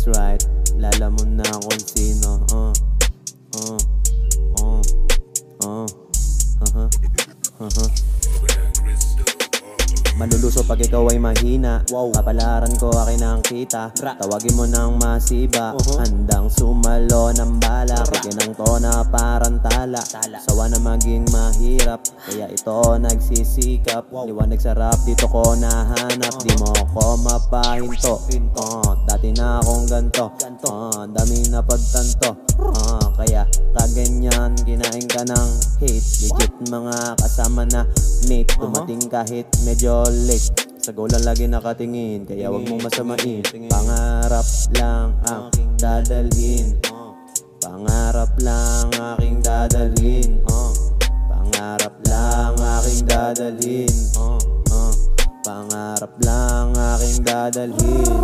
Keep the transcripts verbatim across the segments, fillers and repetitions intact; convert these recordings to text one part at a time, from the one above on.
That's right, lala mo na kung sino. Uh, uh, uh, uh, uh-huh, uh-huh. Maluluso pag ikaw ay mahina. Wow. Kapalaran ko akin ang kita. Tawagin mo ng masiba. uh-huh. Handang sumalo ng bala. Bigyan ng tona parang tala. Sawa na maging mahirap, kaya ito nagsisikap. wow. Liwanag sa rap dito ko nahanap. uh-huh. Di mo ko mapahinto. uh, Dati na akong ganto. uh, Dami na pagtanto. uh, Kaya kaganyan kinain ka ng hate. Legit mga kasama na mate. Dumating kahit medyo late. Sa goal lang lagi nakatingin, kaya wag mong masamain. Pangarap lang aking dadalhin. Pangarap lang aking dadalhin. Pangarap lang aking dadalhin. Pangarap lang aking dadalhin.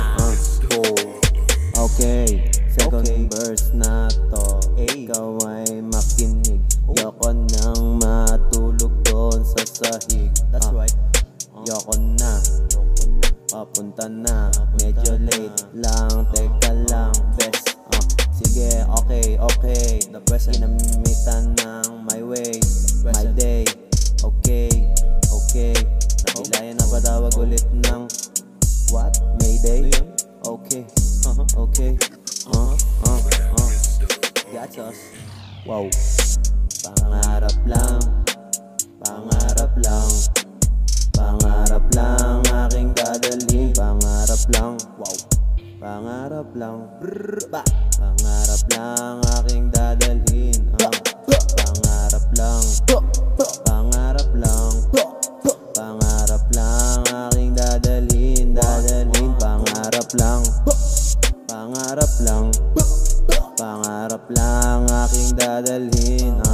Okay, second verse na to. Ikaw ay makinig. Yoko nang matulog doon sa sahig. That's right. Yoko na, papunta na. Medyo late lang, teka lang, best. uh, Sige, okay, okay. The best ginamitan ng my way, my day. Okay, okay. Nakilayan na patawag ulit ng what? Mayday? Okay, okay. Uh, uh, uh. Got us. Wow. Pangarap lang, pangarap lang. Pangarap lang aking dadalhin. Pangarap lang, wow. Pangarap lang, brrr, ba. Pangarap lang aking dadalhin. uh. Pangarap lang, pangarap lang. Pangarap lang aking dadalhin. Dadalhin, pangarap lang. Pangarap lang, pangarap lang aking dadalhin. uh.